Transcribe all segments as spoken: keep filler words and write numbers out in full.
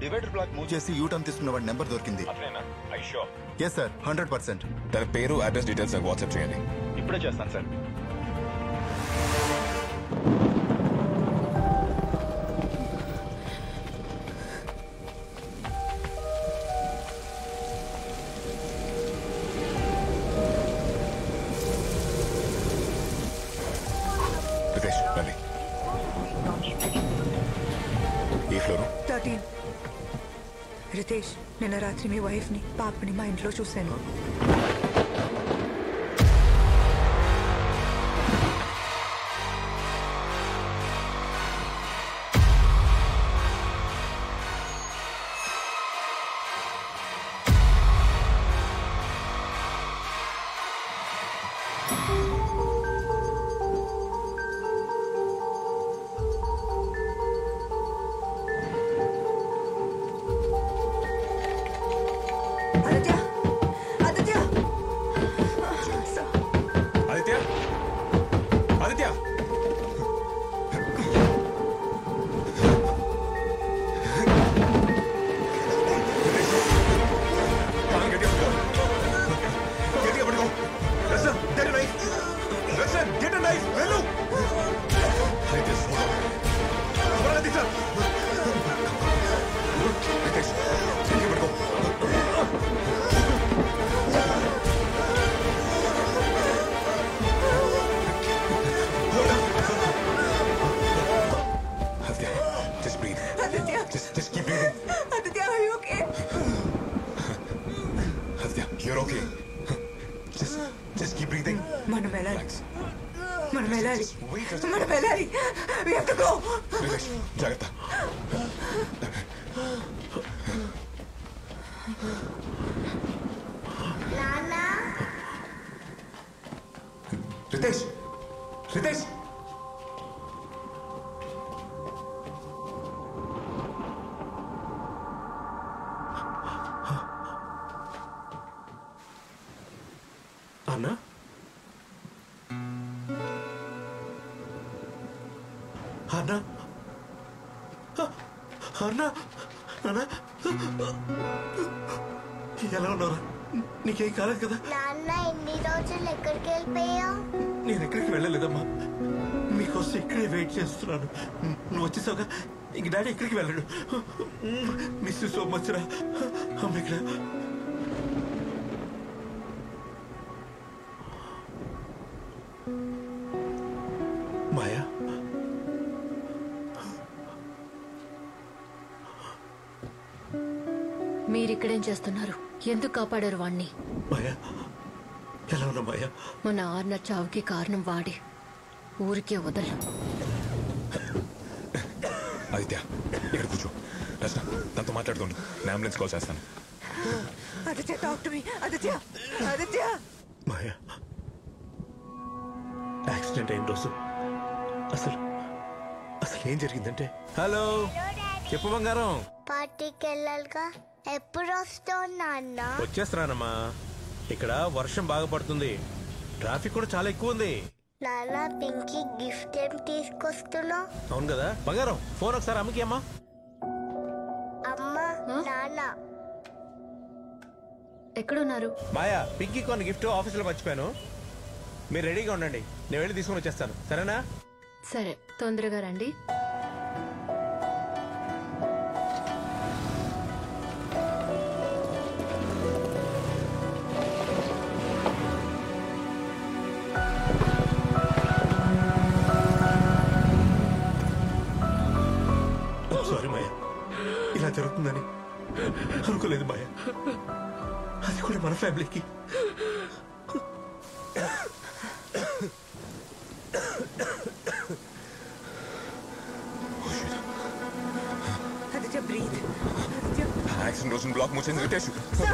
Divider block move చేసి U turn తీసుకున్న వాడి నెంబర్ దొరికింది. Yes sir, hundred percent. తన పేరు, అడ్రస్ డీటెయిల్స్ నాకు వాట్సాప్ చేయండి. ఇప్పుడే చేస్తాను సార్. రితేష్, నిన్న రాత్రి మీ వైఫ్ ని పాపని మా ఇంట్లో చూశాను. రితేష్, రితేష్, అన్నా అన్నా అన్నా అన్నా ఎలా ఉన్నారా? నీకేం కాలేదు కదా? నాన్న, ఎన్ని రోజులు ఎక్కడికి వెళ్ళిపోయావు? నేను ఎక్కడికి వెళ్ళలేదమ్మా, మీకోసం ఇక్కడే వెయిట్ చేస్తున్నాను. నువ్వు వచ్చేసావుగా, ఇంక డాడీ ఎక్కడికి వెళ్ళాడు. మిస్ యూ సో మచ్ రా. అమ్మ ఇక్కడ మాయా. మీరిక్కడేం చేస్తున్నారు? ఎందుకు కాపాడారు వాణ్ణి? మాయా, ఎలా ఉన్నా మాయా? మన ఆర్న చావుకి కారణం వాడి. ఊరికే వదలు. ఆదిత్య, ఇక్కడ కూర్చో. రచన, తనతో మాట్లాడుతుండు. నేను అంబులెన్స్ కాల్ చేస్తాను. Aditya, talk to me. Aditya, Aditya. Maya, accident అయిన రోజు అసలు అసలు ఏం జరిగిందంటే... హలో, చెప్పు బంగారం. పార్టీకి వెళ్ళాలిగా, ఎప్పుడు వస్తావు నాన్న? వచ్చేస్తున్నానమ్మా. ఇక్కడ వర్షం బాగా పడుతుంది, ట్రాఫిక్ కూడా చాలా ఎక్కువ ఉంది. నాన్న, పింకీ గిఫ్ట్ ఏం తీసుకొస్తున్నావు? అవును కదా బంగారం, ఫోన్ ఒకసారి అమ్మకి. అమ్మా. అమ్మా, నాన్న ఎక్కడున్నారు? మాయా, పింకీ కొన్ని గిఫ్ట్ ఆఫీసులో మర్చిపోయాను. మీరు రెడీగా ఉండండి, నేను వెళ్ళి తీసుకుని వచ్చేస్తాను. సరేనా? సరే, తొందరగా రండి. సారీ మాయా, ఇలా జరుగుతుందని అనుకోలేదు మాయా. అది కూడా మన ఫ్యామిలీకి. యాక్సిడెంట్ రోజున బ్లాక్ మూసింది Ritesh.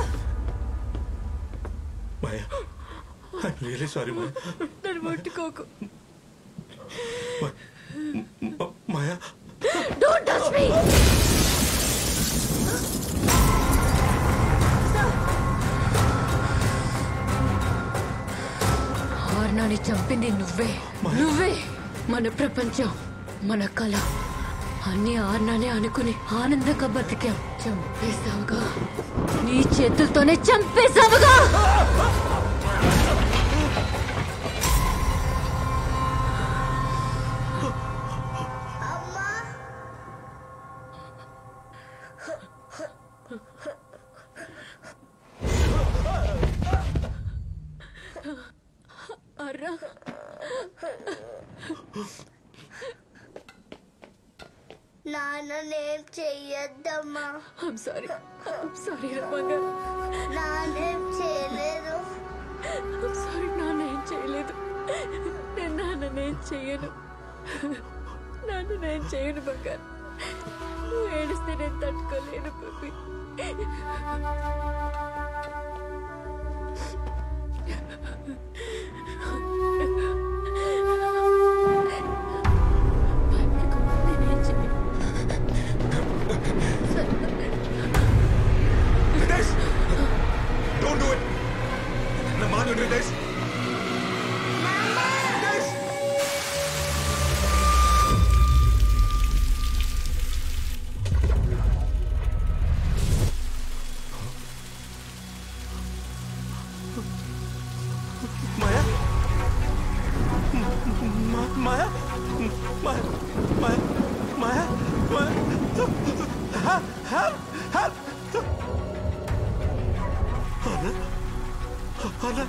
Maya, I'm really sorry Maya. నన్ను ముట్టుకోకు మాయా. Don't touch me. ఆర్నాని చంపింది నువ్వే. నువ్వే మన ప్రపంచం, మన కళ. అన్ని ఆర్నానే అనుకుని ఆనందంగా బతికాం. చంపేశావుగా, నీ చేతులతోనే చంపేశావుగా. అర్రా, నాన్నేం చెయ్యొద్దమ్మా. ఐమ్ సారీ, ఐమ్ సారీ రమ్మగా. నాన్నేం చేయలేదు. ఐమ్ సారీ, నాన్నేం చేయలేదు. నేను నాన్నేం చెయ్యను, నాన్నేం చేయను బంగారు. నువ్వు ఏడిస్తే నేను తట్టుకోలేను పప్పి. Ritesh, don't do it. నా మాట విను రితేష్. రితేష్. మాయా మా- మాయా మాయా మాయా మాయా మాయా హెల్ప్ హెల్ప్ అన్నా అన్నా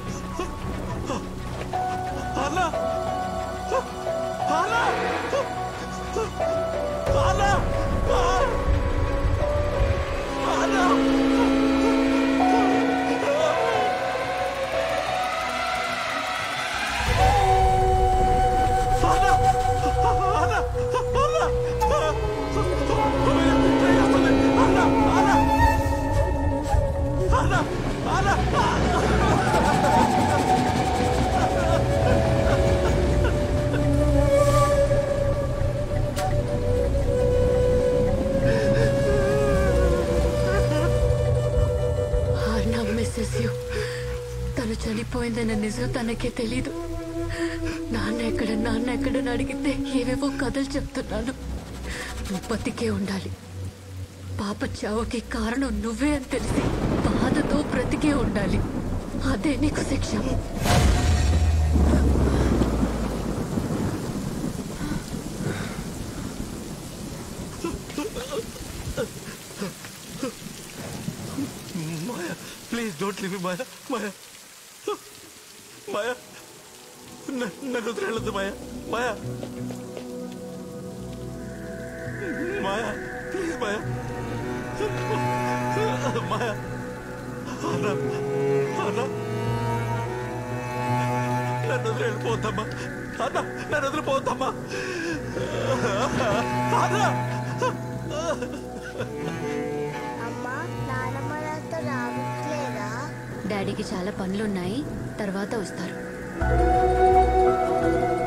అన్నా అన్నా అన్నా అన్నా తను చనిపోయిందన్న నిజం తనకే తెలీదు. నాన్న ఎక్కడ నాన్న ఎక్కడని అడిగితే ఏవేవో కథలు చెప్తున్నాను. నువ్వు బతికే ఉండాలి. పాప చావుకి కారణం నువ్వే అని తెలిసి బాధతో బ్రతికే ఉండాలి. అదే నీకు శిక్ష. Maya, please don't leave me, Maya. Maya. Maya. నన్ను వదిలేయొద్దు Maya. Maya. Maya, please Maya. Maya. Anna. Anna. నన్ను వదిలేయపోతామా? అన్న నన్ను వదిలిపోతామా? అన్న. అమ్మా, నానమ్మ నాతో రావట్లేదా? డాడీకి చాలా పనులున్నాయి, తర్వాత వస్తారు.